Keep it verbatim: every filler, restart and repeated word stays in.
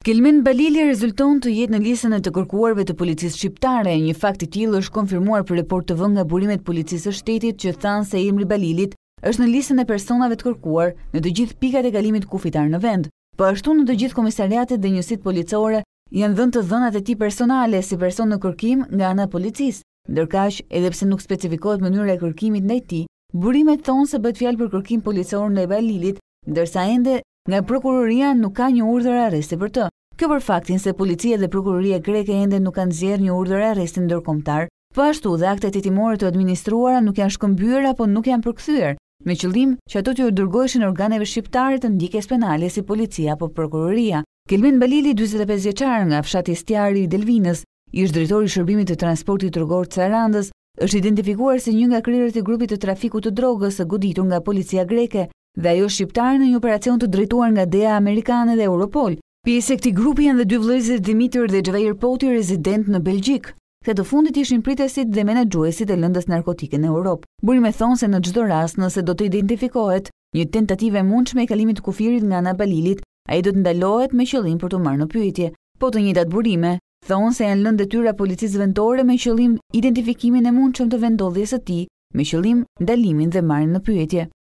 Kelmin Balili rezulton të jetë në listën e të kërkuarve të policisë shqiptare. Një fakt i tillë është konfirmuar për report të vënë nga burimet e policisë së shtetit që thanë se emri Balilit është në listën e personave të kërkuar në të gjithë pikat e kalimit kufitar në vend. Po ashtu në të gjithë komisariatet dhe njësitë policore janë dhënë të dhënat e tij personale si person në kërkim nga ana e policisë. Ndërkaq, edhe pse nuk specifikohet mënyra e kërkimit ndaj tij, burimet thonë se bëhet fjalë për kërkim policor ndaj Balilit, ndërsa ende nga prokuroria nuk ka një urdhër arresti për të. Kjo për faktin se policia dhe prokuroria greke ende nuk kanë nxjerrë një urdhër arresti ndërkombëtar. Po ashtu dhe aktet hetimore të administruara nuk janë shkëmbyer apo nuk janë përkthyer, me qëllim që ato të dërgoheshin organeve shqiptare të ndjekjes penale si policia apo prokuroria. Kelmin Balili, dyzet e pesë vjeçar nga fshati Stjari i Delvinës, ish drejtori i shërbimit të transportit rrugor të Sarandës, është identifikuar si një nga krerët e grupit të trafikut të drogës së goditur nga policia greke dhe ajo shqiptare në një operacion të drejtuar nga D E A amerikane dhe Europol. Pjesë e këtij grupi janë dhe dy vëllezërit Dimitër dhe Xhavier Poti, rezident në Belgjik. Këto të fundit ishin pritësit dhe menaxhuesit e lëndës narkotike në Europë. Burimet thonë se në çdo rast, nëse do të identifikohet një tentativë e mundshme e kalimit të kufirit nga ana Balilit, ai do të ndalohet me qëllim për të marrë në pyetje. Po të njëjtat burime thonë se janë lënë detyra policisë vendore me qëllim identifikimin e mundshëm të vendodhjes së tij, me qëllim ndalimin dhe marrjen në pyetje.